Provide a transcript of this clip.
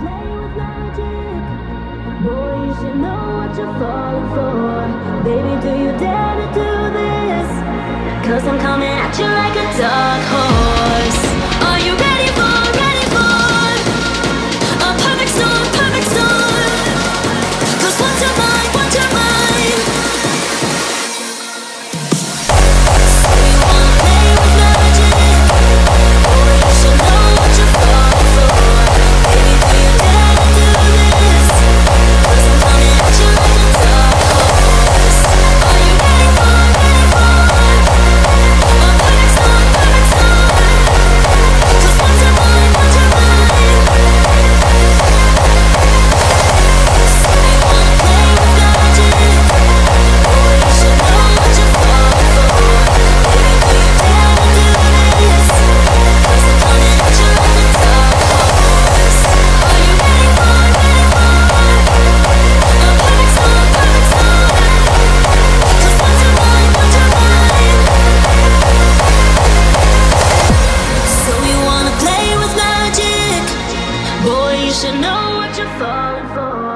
play with magic. Boy, you should know what you're falling for. Baby, do you dare to do this? 'Cause I'm coming at you like a dark horse. Are you ready for a perfect storm, perfect storm? 'Cause once you're mine, once you're mine. So you wanna play with magic? Boy, you should know what you're falling for. Baby, do you dare to do this? 'Cause I'm coming at you like a dark horse. Are you ready for a perfect storm, perfect storm? 'Cause once you're mine, once you're mine. So you wanna play with magic? Boy, you should know what you're falling for. Baby, do you dare to do this? 'Cause I'm coming at you like a dark horse. Are you ready for a perfect storm, perfect storm? 'Cause once you're mine, once you're mine. So you wanna play with magic? Boy, you should know what you're falling for.